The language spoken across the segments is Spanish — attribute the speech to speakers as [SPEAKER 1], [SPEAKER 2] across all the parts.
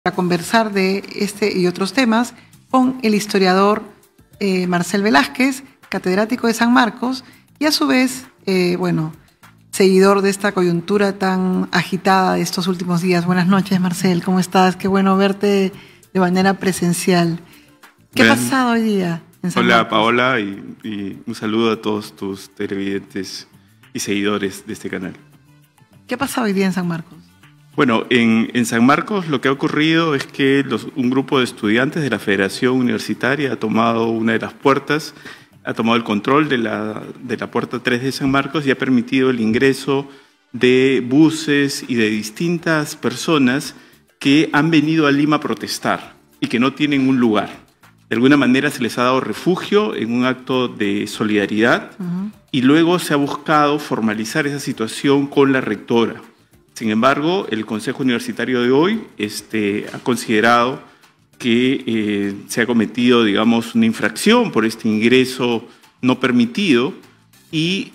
[SPEAKER 1] Para conversar de este y otros temas con el historiador Marcel Velázquez, catedrático de San Marcos y a su vez, seguidor de esta coyuntura tan agitada de estos últimos días. Buenas noches, Marcel, ¿cómo estás? Qué bueno verte de manera presencial. ¿Qué ha pasado hoy día en San Marcos?
[SPEAKER 2] Hola, Paola, y un saludo a todos tus televidentes y seguidores de este canal.
[SPEAKER 1] ¿Qué ha pasado hoy día en San Marcos?
[SPEAKER 2] Bueno, en San Marcos lo que ha ocurrido es que un grupo de estudiantes de la Federación Universitaria ha tomado una de las puertas, ha tomado el control de la puerta 3 de San Marcos y ha permitido el ingreso de buses y de distintas personas que han venido a Lima a protestar y que no tienen un lugar. De alguna manera se les ha dado refugio en un acto de solidaridad y luego se ha buscado formalizar esa situación con la rectora. Sin embargo, el Consejo Universitario de hoy ha considerado que se ha cometido, digamos, una infracción por este ingreso no permitido y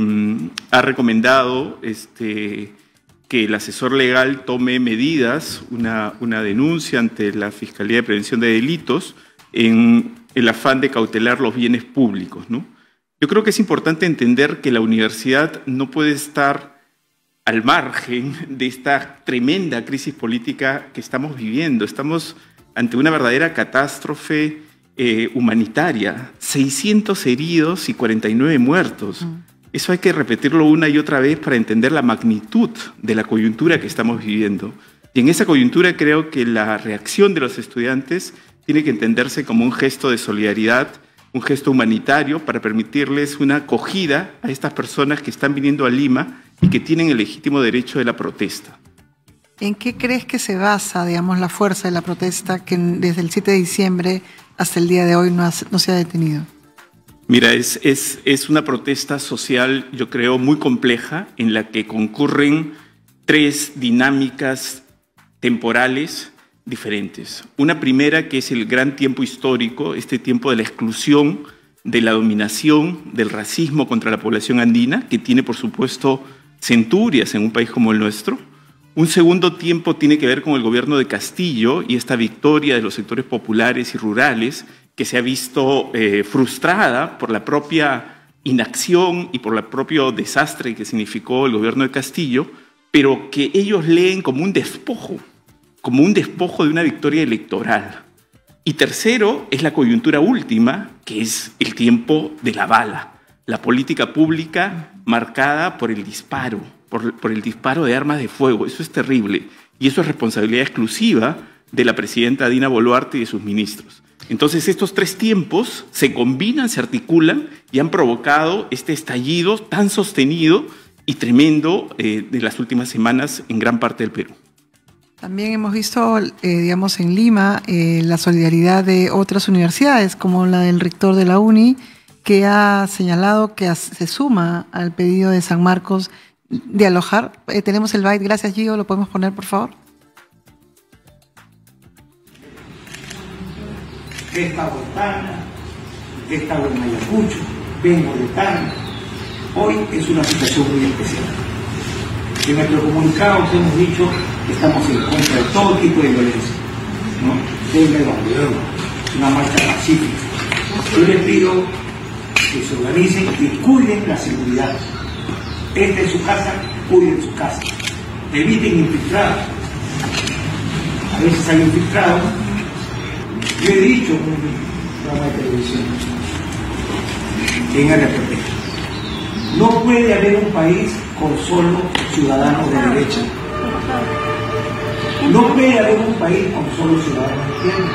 [SPEAKER 2] ha recomendado que el asesor legal tome medidas, una denuncia ante la Fiscalía de Prevención de Delitos en el afán de cautelar los bienes públicos, ¿no? Yo creo que es importante entender que la universidad no puede estar al margen de esta tremenda crisis política que estamos viviendo. Estamos ante una verdadera catástrofe humanitaria, 600 heridos y 49 muertos. Eso hay que repetirlo una y otra vez para entender la magnitud de la coyuntura que estamos viviendo. Y en esa coyuntura creo que la reacción de los estudiantes tiene que entenderse como un gesto de solidaridad, un gesto humanitario para permitirles una acogida a estas personas que están viniendo a Lima y que tienen el legítimo derecho de la protesta.
[SPEAKER 1] ¿En qué crees que se basa, digamos, la fuerza de la protesta que desde el 7 de diciembre hasta el día de hoy no se ha detenido?
[SPEAKER 2] Mira, es una protesta social, yo creo, muy compleja, en la que concurren tres dinámicas temporales diferentes. Una primera, que es el gran tiempo histórico, este tiempo de la exclusión, de la dominación, del racismo contra la población andina, que tiene, por supuesto, centurias en un país como el nuestro. Un segundo tiempo tiene que ver con el gobierno de Castillo y esta victoria de los sectores populares y rurales que se ha visto frustrada por la propia inacción y por el propio desastre que significó el gobierno de Castillo, pero que ellos leen como un despojo de una victoria electoral. Y tercero es la coyuntura última, que es el tiempo de la bala, la política pública marcada por el disparo, por el disparo de armas de fuego. Eso es terrible y eso es responsabilidad exclusiva de la presidenta Dina Boluarte y de sus ministros. Entonces estos tres tiempos se combinan, se articulan y han provocado este estallido tan sostenido y tremendo de las últimas semanas en gran parte del Perú.
[SPEAKER 1] También hemos visto, digamos, en Lima, la solidaridad de otras universidades, como la del rector de la UNI, que ha señalado que se suma al pedido de San Marcos de alojar. Tenemos el byte, gracias Gio, ¿lo podemos poner, por favor?
[SPEAKER 3] He estado en Tacna, he estado en Ayacucho, vengo de Tacna. Hoy es una situación muy especial. En nuestro comunicado hemos dicho que estamos en contra de todo tipo de violencia, ¿no? Venga donde es una marcha pacífica. Yo les pido que se organicen y cuiden la seguridad. Esta es su casa, cuiden su casa. Eviten infiltrados. A veces hay infiltrados. Yo he dicho en un programa de televisión, en RPP, no puede haber un país con solo ciudadanos de derecha. No puede haber un país con solo ciudadanos de izquierda.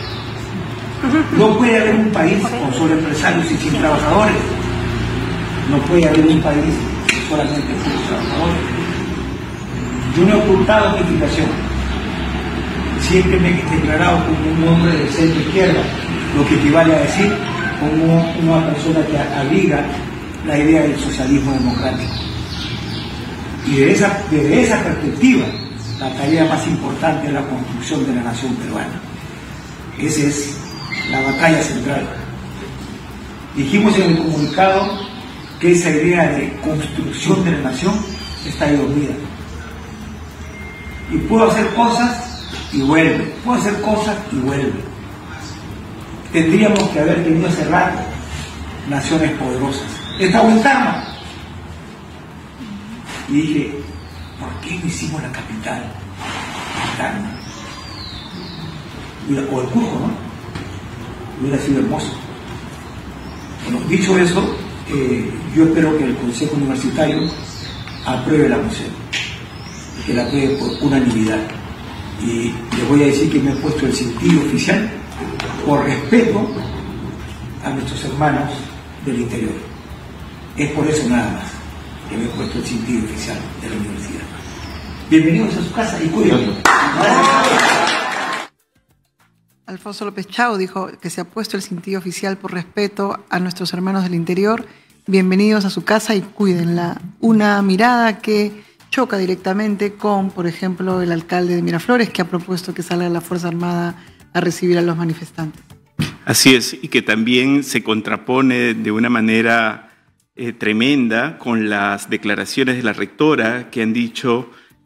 [SPEAKER 3] No puede haber un país con solo empresarios y sin trabajadores. No puede haber un país solamente con trabajadores. Yo no he ocultado mi explicación. Siempre me he declarado como un hombre de centro izquierda, lo que equivale a decir como una persona que abriga la idea del socialismo democrático. Y desde esa perspectiva, la tarea más importante es la construcción de la nación peruana. Esa es la batalla central. Dijimos en el comunicado que esa idea de construcción de la nación está ahí dormida. Y puedo hacer cosas y vuelve. Puede hacer cosas y vuelve. Tendríamos que haber tenido hace rato naciones poderosas. Está Huantarma. Y dije, ¿por qué no hicimos la capital? Huantarma. O el Cusco, ¿no? Hubiera sido hermoso. Bueno, dicho eso, yo espero que el Consejo Universitario apruebe la moción, que la apruebe por unanimidad. Y les voy a decir que me he puesto el cintillo oficial por respeto a nuestros hermanos del interior. Es por eso nada más que me he puesto el cintillo oficial de la universidad. Bienvenidos a su casa y cuídense.
[SPEAKER 1] Alfonso López Chau dijo que se ha puesto el cintillo oficial por respeto a nuestros hermanos del interior. Bienvenidos a su casa y cuídenla. Una mirada que choca directamente con, por ejemplo, el alcalde de Miraflores, que ha propuesto que salga la Fuerza Armada a recibir a los manifestantes.
[SPEAKER 2] Así es, y que también se contrapone de una manera tremenda con las declaraciones de la rectora, que han dicho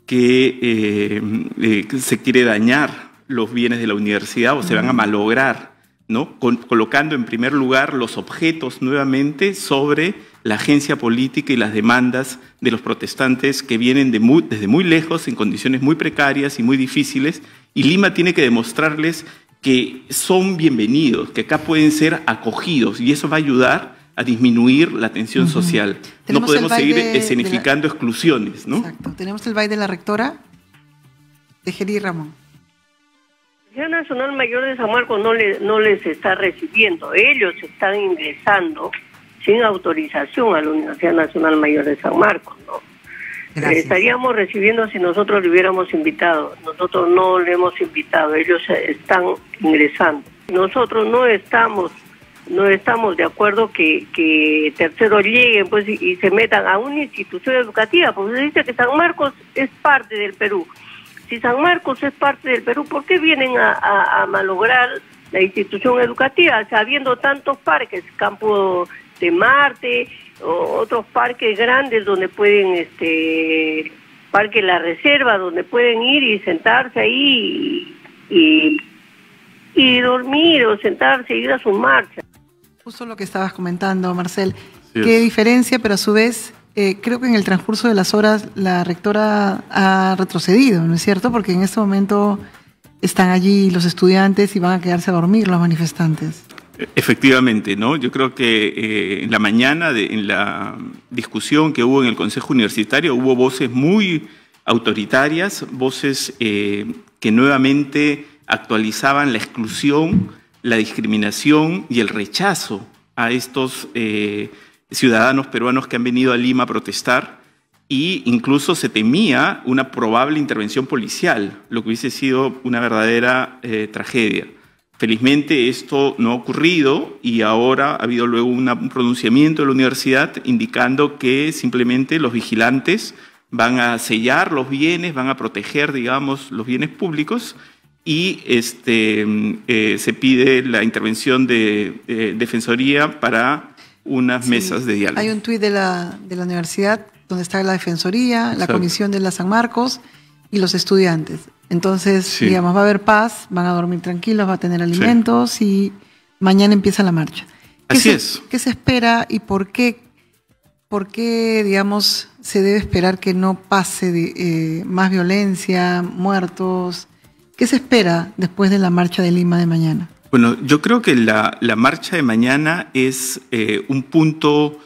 [SPEAKER 2] que se quiere dañar los bienes de la universidad o se van a malograr, ¿no? Colocando en primer lugar los objetos nuevamente sobre la agencia política y las demandas de los protestantes que vienen desde muy lejos, en condiciones muy precarias y muy difíciles, y Lima tiene que demostrarles que son bienvenidos, que acá pueden ser acogidos, y eso va a ayudar a disminuir la tensión social. No podemos seguir escenificando exclusiones, ¿no?
[SPEAKER 1] Exacto. Tenemos el baile de la rectora, Tejerí Ramón.
[SPEAKER 4] La Universidad Nacional Mayor de San Marcos no les está recibiendo. Ellos están ingresando sin autorización a la Universidad Nacional Mayor de San Marcos, ¿no? Estaríamos recibiendo si nosotros le hubiéramos invitado. Nosotros no le hemos invitado, ellos están ingresando. Nosotros no estamos de acuerdo que terceros lleguen pues y se metan a una institución educativa, porque se dice que San Marcos es parte del Perú. Si San Marcos es parte del Perú, ¿por qué vienen a malograr la institución educativa? O sea, habiendo tantos parques, Campo de Marte, o otros parques grandes donde pueden, Parque La Reserva, donde pueden ir y sentarse ahí y dormir o sentarse y ir a su marcha.
[SPEAKER 1] Justo lo que estabas comentando, Marcel. Sí, qué diferencia, pero a su vez, creo que en el transcurso de las horas la rectora ha retrocedido, ¿no es cierto? Porque en este momento están allí los estudiantes y van a quedarse a dormir los manifestantes.
[SPEAKER 2] Efectivamente, ¿no? Yo creo que en la mañana, en la discusión que hubo en el Consejo Universitario, hubo voces muy autoritarias, voces que nuevamente actualizaban la exclusión, la discriminación y el rechazo a estos ciudadanos peruanos que han venido a Lima a protestar, e incluso se temía una probable intervención policial, lo que hubiese sido una verdadera tragedia. Felizmente esto no ha ocurrido y ahora ha habido luego un pronunciamiento de la universidad indicando que simplemente los vigilantes van a sellar los bienes, van a proteger, digamos, los bienes públicos, y se pide la intervención de Defensoría para unas mesas de diálogo.
[SPEAKER 1] Hay un tuit de la universidad donde está la Defensoría, la Comisión de la San Marcos y los estudiantes. Entonces, digamos, va a haber paz, van a dormir tranquilos, va a tener alimentos y mañana empieza la marcha.
[SPEAKER 2] Así es.
[SPEAKER 1] ¿Qué se espera y por qué, digamos, se debe esperar que no pase más violencia, muertos? ¿Qué se espera después de la marcha de Lima de mañana?
[SPEAKER 2] Bueno, yo creo que la marcha de mañana es un punto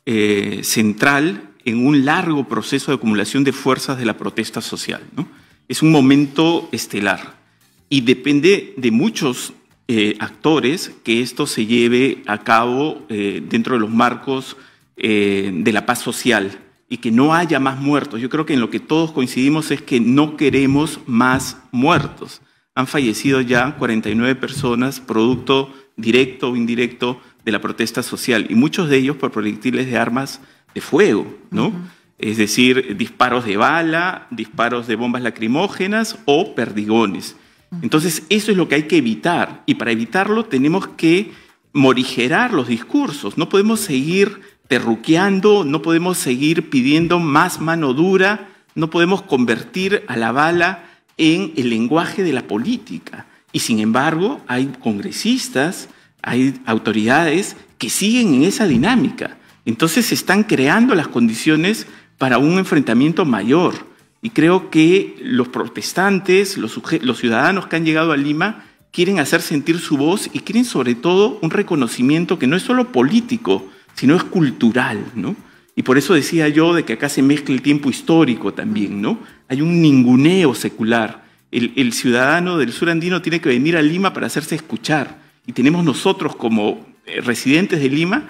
[SPEAKER 2] central en un largo proceso de acumulación de fuerzas de la protesta social, ¿no? Es un momento estelar y depende de muchos actores que esto se lleve a cabo dentro de los marcos de la paz social y que no haya más muertos. Yo creo que en lo que todos coincidimos es que no queremos más muertos. Han fallecido ya 49 personas, producto directo o indirecto de la protesta social, y muchos de ellos por proyectiles de armas de fuego, ¿no? Es decir, disparos de bala, disparos de bombas lacrimógenas o perdigones. Entonces, eso es lo que hay que evitar, y para evitarlo tenemos que morigerar los discursos. No podemos seguir terruqueando, no podemos seguir pidiendo más mano dura, no podemos convertir a la bala en el lenguaje de la política. Y sin embargo, hay congresistas, hay autoridades que siguen en esa dinámica. Entonces se están creando las condiciones para un enfrentamiento mayor. Y creo que los protestantes, los ciudadanos que han llegado a Lima, quieren hacer sentir su voz y quieren sobre todo un reconocimiento que no es solo político, sino es cultural, ¿no? Y por eso decía yo de que acá se mezcla el tiempo histórico también, ¿no? Hay un ninguneo secular. El ciudadano del sur andino tiene que venir a Lima para hacerse escuchar. Y tenemos nosotros como residentes de Lima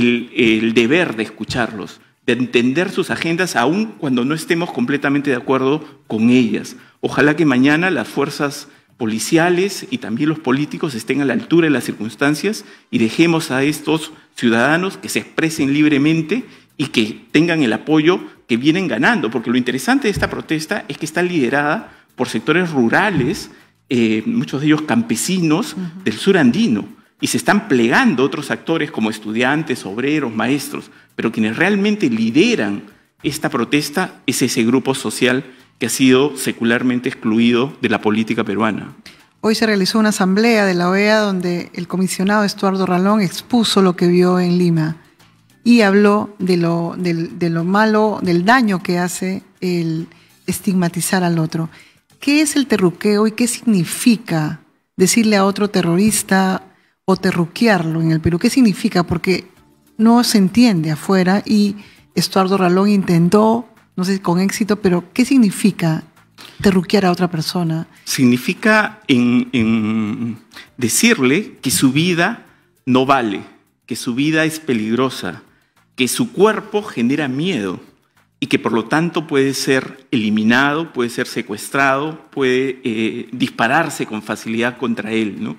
[SPEAKER 2] el deber de escucharlos, de entender sus agendas aun cuando no estemos completamente de acuerdo con ellas. Ojalá que mañana las fuerzas policiales y también los políticos estén a la altura de las circunstancias y dejemos a estos ciudadanos que se expresen libremente y que tengan el apoyo que vienen ganando, porque lo interesante de esta protesta es que está liderada por sectores rurales, muchos de ellos campesinos del sur andino, y se están plegando otros actores como estudiantes, obreros, maestros, pero quienes realmente lideran esta protesta es ese grupo social que ha sido secularmente excluido de la política peruana.
[SPEAKER 1] Hoy se realizó una asamblea de la OEA donde el comisionado Estuardo Ralón expuso lo que vio en Lima y habló de lo malo, del daño que hace el estigmatizar al otro. ¿Qué es el terruqueo y qué significa decirle a otro terrorista o terruquearlo en el Perú? ¿Qué significa? Porque no se entiende afuera y Estuardo Ralón intentó, no sé si con éxito, pero ¿qué significa terruquear a otra persona?
[SPEAKER 2] Significa en decirle que su vida no vale, que su vida es peligrosa, que su cuerpo genera miedo y que por lo tanto puede ser eliminado, puede ser secuestrado, puede dispararse con facilidad contra él, ¿no?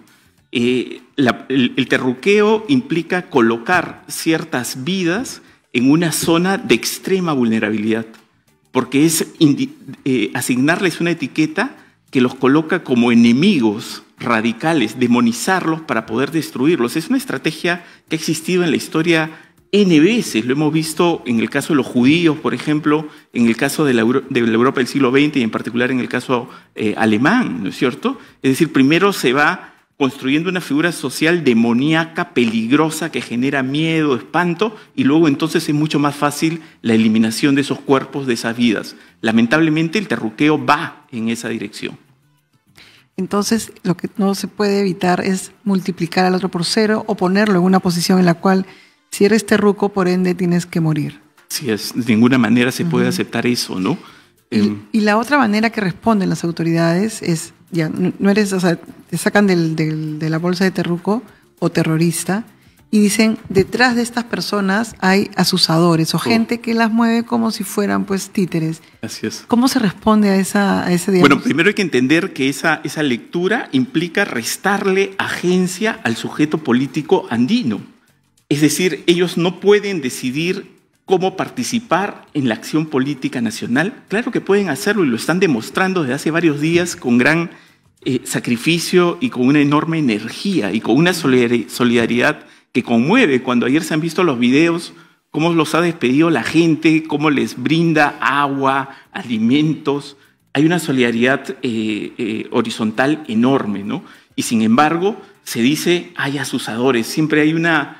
[SPEAKER 2] El terruqueo implica colocar ciertas vidas en una zona de extrema vulnerabilidad, porque es asignarles una etiqueta que los coloca como enemigos radicales, demonizarlos para poder destruirlos. Es una estrategia que ha existido en la historia N veces. Lo hemos visto en el caso de los judíos, por ejemplo, en el caso de la Europa del siglo XX y en particular en el caso alemán, ¿no es cierto? Es decir, primero se va construyendo una figura social demoníaca, peligrosa, que genera miedo, espanto, y luego entonces es mucho más fácil la eliminación de esos cuerpos, de esas vidas. Lamentablemente el terruqueo va en esa dirección.
[SPEAKER 1] Entonces lo que no se puede evitar es multiplicar al otro por 0 o ponerlo en una posición en la cual si eres terruco, por ende tienes que morir.
[SPEAKER 2] Sí, de ninguna manera se puede aceptar eso, ¿no?
[SPEAKER 1] Y la otra manera que responden las autoridades es, ya, no eres, o sea, te sacan de la bolsa de terruco o terrorista y dicen, detrás de estas personas hay asusadores o gente que las mueve como si fueran pues títeres.
[SPEAKER 2] Así es.
[SPEAKER 1] ¿Cómo se responde a ese diagnóstico?
[SPEAKER 2] Bueno, primero hay que entender que esa lectura implica restarle agencia al sujeto político andino. Es decir, ellos no pueden decidir cómo participar en la acción política nacional. Claro que pueden hacerlo y lo están demostrando desde hace varios días con gran sacrificio y con una enorme energía y con una solidaridad que conmueve. Cuando ayer se han visto los videos, cómo los ha despedido la gente, cómo les brinda agua, alimentos. Hay una solidaridad horizontal enorme, ¿no? Y sin embargo, se dice, hay asusadores. Siempre hay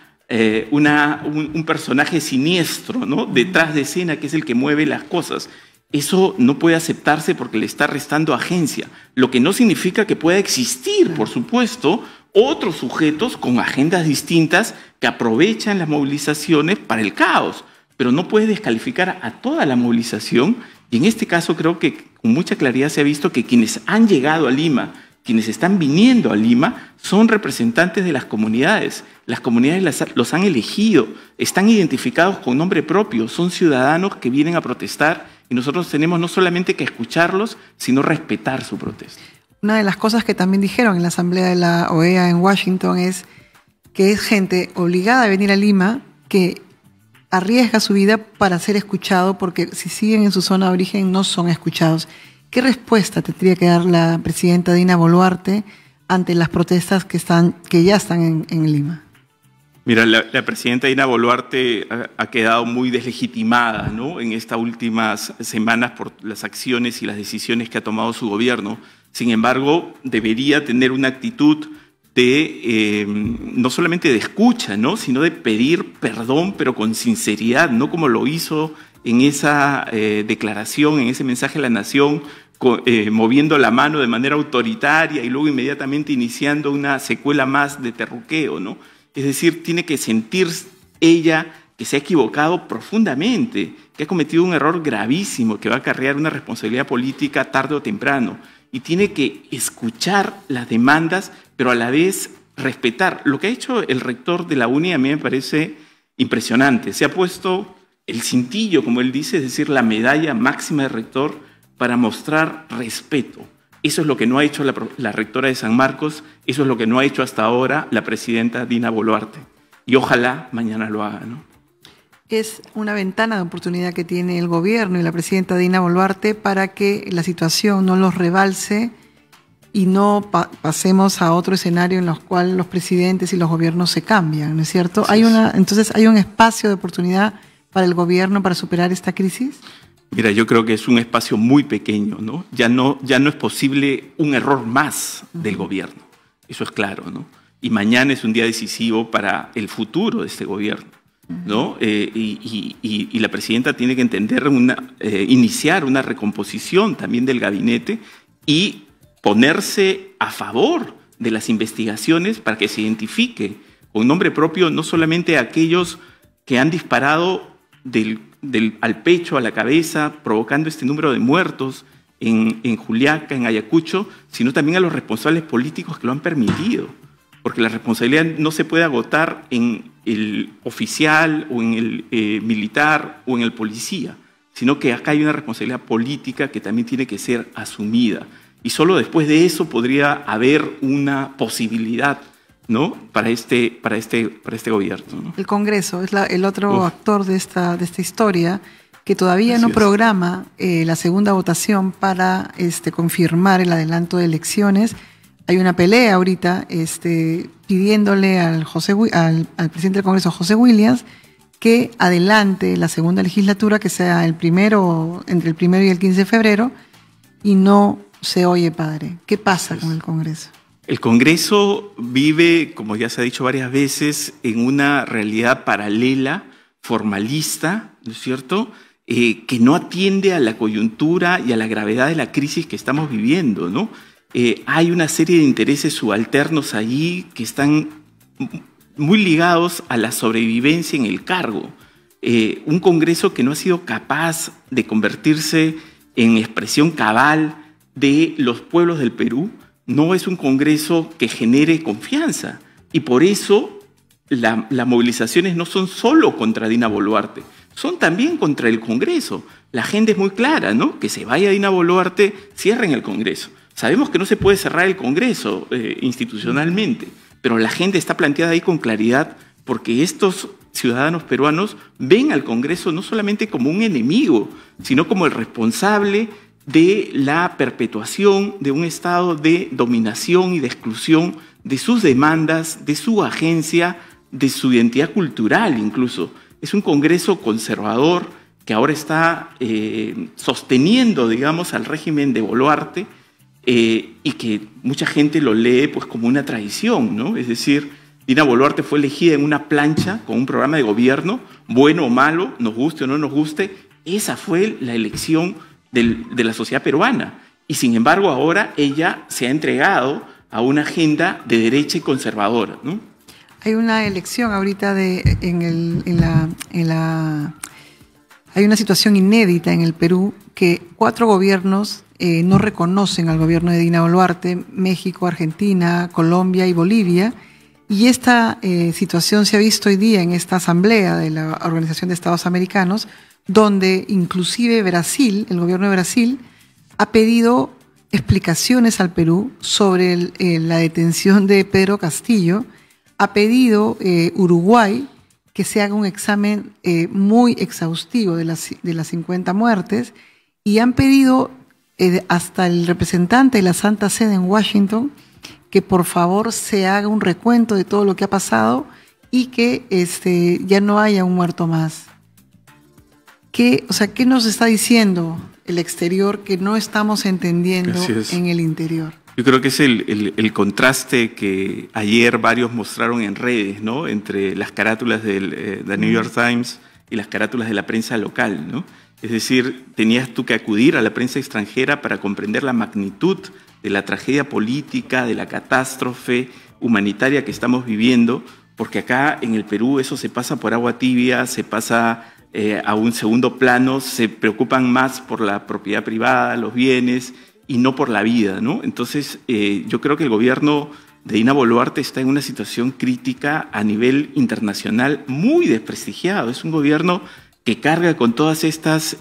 [SPEAKER 2] un personaje siniestro, ¿no?, detrás de escena, que es el que mueve las cosas. Eso no puede aceptarse porque le está restando agencia, lo que no significa que pueda existir, por supuesto, otros sujetos con agendas distintas que aprovechan las movilizaciones para el caos, pero no puede descalificar a toda la movilización. Y en este caso creo que con mucha claridad se ha visto que quienes han llegado a Lima, quienes están viniendo a Lima, son representantes de las comunidades. Las comunidades los han elegido, están identificados con nombre propio, son ciudadanos que vienen a protestar y nosotros tenemos no solamente que escucharlos, sino respetar su protesta.
[SPEAKER 1] Una de las cosas que también dijeron en la asamblea de la OEA en Washington es que es gente obligada a venir a Lima que arriesga su vida para ser escuchado, porque si siguen en su zona de origen no son escuchados. ¿Qué respuesta tendría que dar la presidenta Dina Boluarte ante las protestas que ya están en Lima?
[SPEAKER 2] Mira, la presidenta Dina Boluarte ha quedado muy deslegitimada, ¿no?, en estas últimas semanas por las acciones y las decisiones que ha tomado su gobierno. Sin embargo, debería tener una actitud de no solamente de escucha, ¿no?, sino de pedir perdón, pero con sinceridad, no como lo hizo en esa declaración, en ese mensaje a la nación, moviendo la mano de manera autoritaria y luego inmediatamente iniciando una secuela más de terruqueo, ¿no? Es decir, tiene que sentir ella que se ha equivocado profundamente, que ha cometido un error gravísimo, que va a acarrear una responsabilidad política tarde o temprano. Y tiene que escuchar las demandas, pero a la vez respetar. Lo que ha hecho el rector de la UNI a mí me parece impresionante. Se ha puesto el cintillo, como él dice, es decir, la medalla máxima de rector para mostrar respeto. Eso es lo que no ha hecho la rectora de San Marcos, eso es lo que no ha hecho hasta ahora la presidenta Dina Boluarte. Y ojalá mañana lo haga, ¿no?
[SPEAKER 1] Es una ventana de oportunidad que tiene el gobierno y la presidenta Dina Boluarte para que la situación no los rebalse y no pasemos a otro escenario en el cual los presidentes y los gobiernos se cambian, ¿no es cierto? Entonces, ¿hay un espacio de oportunidad para el gobierno para superar esta crisis?
[SPEAKER 2] Mira, yo creo que es un espacio muy pequeño, ¿no? Ya no es posible un error más del gobierno, eso es claro, ¿no? Y mañana es un día decisivo para el futuro de este gobierno, ¿no? Y la presidenta tiene que entender, iniciar una recomposición también del gabinete y ponerse a favor de las investigaciones para que se identifique con nombre propio no solamente a aquellos que han disparado al pecho, a la cabeza, provocando este número de muertos en Juliaca, en Ayacucho, sino también a los responsables políticos que lo han permitido. Porque la responsabilidad no se puede agotar en el oficial o en el militar o en el policía, sino que acá hay una responsabilidad política que también tiene que ser asumida. Y solo después de eso podría haber una posibilidad, ¿no?, para este gobierno, ¿no?
[SPEAKER 1] El Congreso es el otro actor de esta historia que todavía no programa la segunda votación para confirmar el adelanto de elecciones. Hay una pelea ahorita pidiéndole al presidente del Congreso, José Williams, que adelante la segunda legislatura, que sea entre el 1 y el 15 de febrero, y no se oye, padre. ¿Qué pasa con el Congreso?
[SPEAKER 2] El Congreso vive, como ya se ha dicho varias veces, en una realidad paralela, formalista, ¿no es cierto?, que no atiende a la coyuntura y a la gravedad de la crisis que estamos viviendo, ¿no? Hay una serie de intereses subalternos allí que están muy ligados a la sobrevivencia en el cargo. Un Congreso que no ha sido capaz de convertirse en expresión cabal de los pueblos del Perú, no es un Congreso que genere confianza. Y por eso las movilizaciones no son solo contra Dina Boluarte, son también contra el Congreso. La agenda es muy clara, ¿no? Que se vaya Dina Boluarte, cierren el Congreso. Sabemos que no se puede cerrar el Congreso institucionalmente, pero la agenda está planteada ahí con claridad porque estos ciudadanos peruanos ven al Congreso no solamente como un enemigo, sino como el responsable de la perpetuación de un estado de dominación y de exclusión de sus demandas, de su agencia, de su identidad cultural incluso. Es un Congreso conservador que ahora está sosteniendo, digamos, al régimen de Boluarte y que mucha gente lo lee pues, como una traición, ¿no? Es decir, Dina Boluarte fue elegida en una plancha con un programa de gobierno, bueno o malo, nos guste o no nos guste, esa fue la elección de la sociedad peruana. Y sin embargo ahora ella se ha entregado a una agenda de derecha y conservadora, ¿no?
[SPEAKER 1] Hay una elección ahorita hay una situación inédita en el Perú que 4 gobiernos no reconocen al gobierno de Dina Boluarte: México, Argentina, Colombia y Bolivia. Y esta situación se ha visto hoy día en esta asamblea de la Organización de Estados Americanos, donde inclusive Brasil, el gobierno de Brasil, ha pedido explicaciones al Perú sobre la detención de Pedro Castillo. Ha pedido Uruguay que se haga un examen muy exhaustivo de las 50 muertes, y han pedido hasta el representante de la Santa Sede en Washington que por favor se haga un recuento de todo lo que ha pasado y que ya no haya un muerto más. ¿Qué nos está diciendo el exterior que no estamos entendiendo en el interior?
[SPEAKER 2] Yo creo que es el contraste que ayer varios mostraron en redes, ¿no? Entre las carátulas del New York Times y las carátulas de la prensa local, ¿no? Es decir, tenías tú que acudir a la prensa extranjera para comprender la magnitud de la tragedia política, de la catástrofe humanitaria que estamos viviendo, porque acá en el Perú eso se pasa por agua tibia, se pasa a un segundo plano, se preocupan más por la propiedad privada, los bienes, y no por la vida, ¿no? Entonces, yo creo que el gobierno de Dina Boluarte está en una situación crítica a nivel internacional muy desprestigiado. Es un gobierno que carga con todas estas,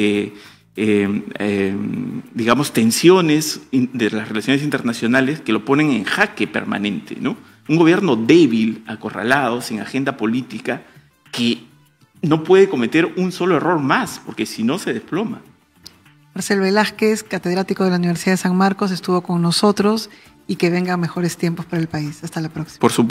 [SPEAKER 2] digamos, tensiones de las relaciones internacionales que lo ponen en jaque permanente, ¿no? Un gobierno débil, acorralado, sin agenda política, que no puede cometer un solo error más, porque si no se desploma.
[SPEAKER 1] Marcel Velázquez, catedrático de la Universidad de San Marcos, estuvo con nosotros y que vengan mejores tiempos para el país. Hasta la próxima.
[SPEAKER 2] Por supuesto.